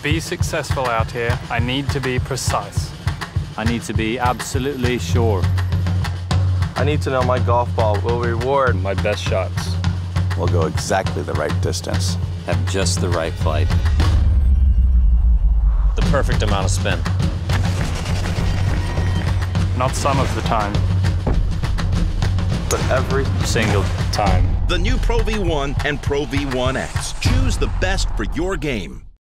be successful out here, I need to be precise. I need to be absolutely sure. I need to know my golf ball will reward My best shots. We'll go exactly the right distance. Have just the right flight. The perfect amount of spin. Not some of the time, but every single time. The new Pro V1 and Pro V1X. Choose the best for your game.